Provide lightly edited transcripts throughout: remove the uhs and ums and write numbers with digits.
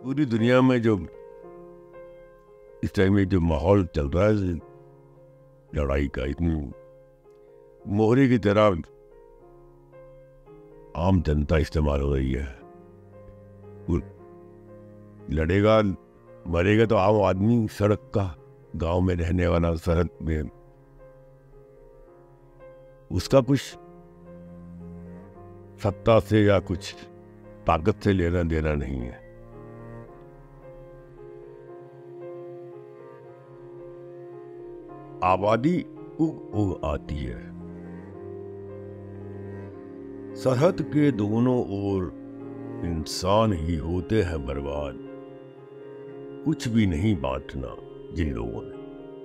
पूरी दुनिया में जो इस टाइम में जो माहौल चल रहा है लड़ाई का, इतनी मोहरे की तरह आम जनता इस्तेमाल हो रही है। लड़ेगा मरेगा तो आम आदमी, सड़क का, गांव में रहने वाला, सरहद में, उसका कुछ सत्ता से या कुछ ताकत से लेना देना नहीं है। आबादी उग उग आती है, सरहद के दोनों ओर इंसान ही होते हैं बर्बाद, कुछ भी नहीं बांटना जिन लोगों ने,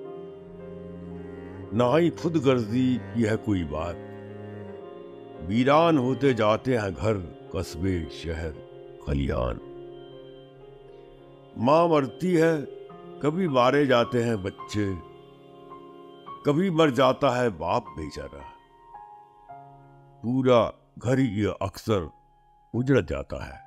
ना ही खुद गर्जी की है कोई बात। वीरान होते जाते हैं घर, कस्बे, शहर, खलिहान। मां मरती है, कभी मारे जाते हैं बच्चे, कभी मर जाता है बाप बेचारा। पूरा घर ही अक्सर उजड़ जाता है।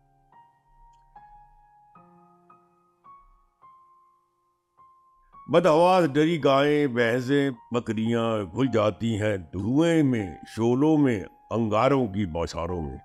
बदहवास डरी गायें, भैंसें, बकरियां घुल जाती हैं धुएं में, शोलों में, अंगारों की बौछारों में।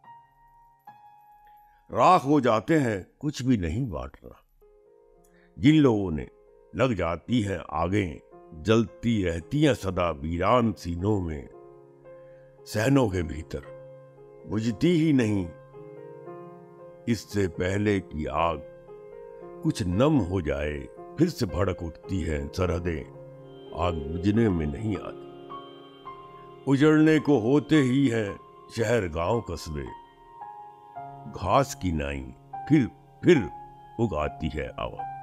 राख हो जाते हैं, कुछ भी नहीं बांटना जिन लोगों ने, लग जाती हैं आगें, जलती रहती हैं सदा वीरान सीनों में, सहनों के भीतर बुझती ही नहीं इससे पहले कि आग कुछ नम हो जाए, फिर से भड़क उठती है सरहदें, आग बुझने में नहीं आती। उजड़ने को होते ही हैं शहर, गांव, कस्बे, घास की नाई फिर उगाती है आवाज।